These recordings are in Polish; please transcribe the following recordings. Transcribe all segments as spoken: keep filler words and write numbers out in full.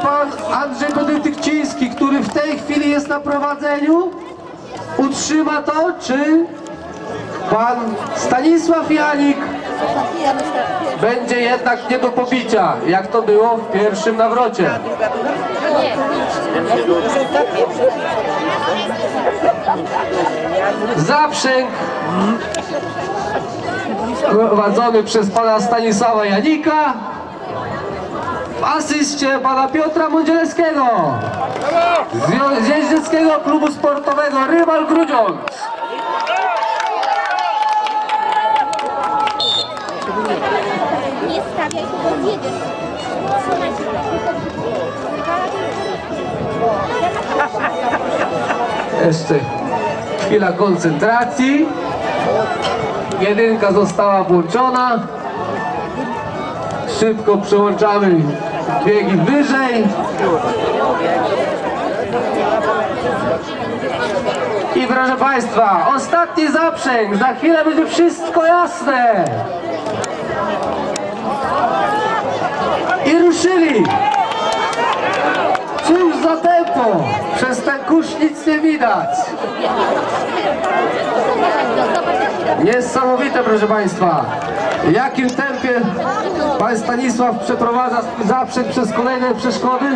pan Andrzej Benedykciński, który w tej chwili jest na prowadzeniu, utrzyma to, czy pan Stanisław Janik będzie jednak nie do pobicia, jak to było w pierwszym nawrocie. Zaprzęg prowadzony przez pana Stanisława Janika, w asyście pana Piotra Mądzielskiego z Jeździeckiego Klubu Sportowego Rywal Grudziądz. Nie stawiaj, tylko jedziesz. Jeszcze chwila koncentracji. Jedynka została włączona. Szybko przełączamy biegi wyżej. I proszę państwa, ostatni zaprzęg. Za chwilę będzie wszystko jasne. I ruszyli. Cóż za tempo. Przez ten kurz nic nie widać. Niesamowite, proszę państwa. W jakim tempie pan Stanisław przeprowadza zaprzęg przez kolejne przeszkody?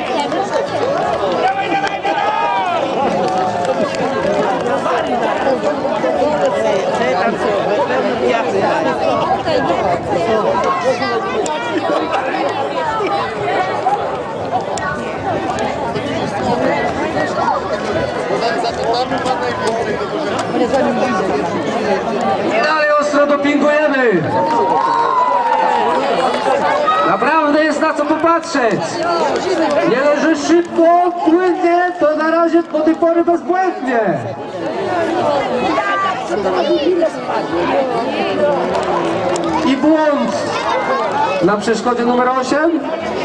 I dalej ostro dopingujemy. Naprawdę jest na co popatrzeć. Nie leży szybko, płynnie, to na razie do tej pory bezbłędnie. I błąd na przeszkodzie numer osiem.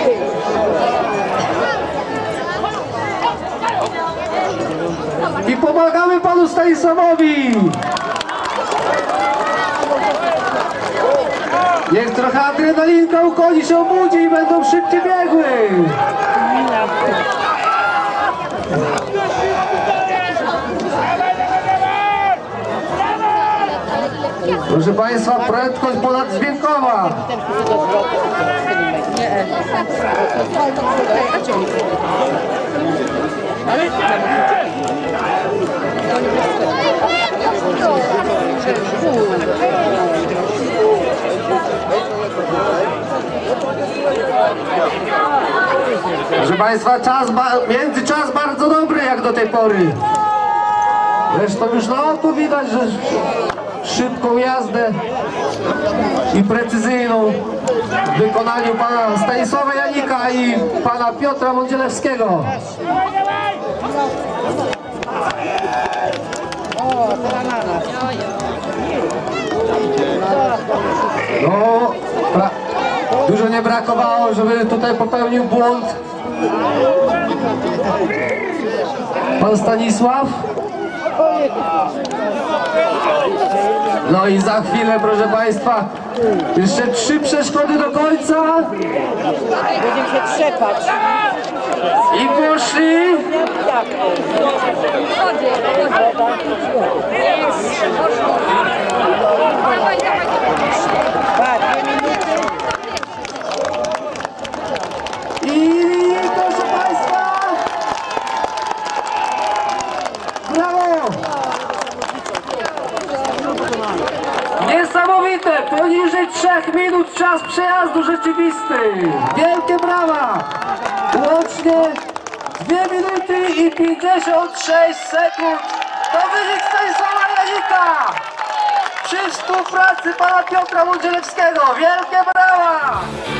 I pomagamy panu Stanisławowi. Niech trochę adrenalinka u koni się obudzi i będą szybciej biegły. Proszę państwa, prędkość ponaddźwiękowa. Proszę państwa, czas, międzyczas bardzo dobry jak do tej pory. Zresztą już na oko widać, że szybką jazdę i precyzyjną w wykonaniu pana Stanisława Janika i pana Piotra Mądzielewskiego. No, dużo nie brakowało, żeby tutaj popełnił błąd pan Stanisław. No i za chwilę, proszę państwa, jeszcze trzy przeszkody do końca. Będziemy się trzepać. I poszli. I proszę państwa, brawo! Niesamowite! Poniżej trzech minut czas przejazdu rzeczywisty! Wielkie brawa! Łącznie dwie minuty i pięćdziesiąt sześć sekund! To wynik Stanisława Janika! Przy współpracy pana Piotra Mądzielewskiego! Wielkie brawa!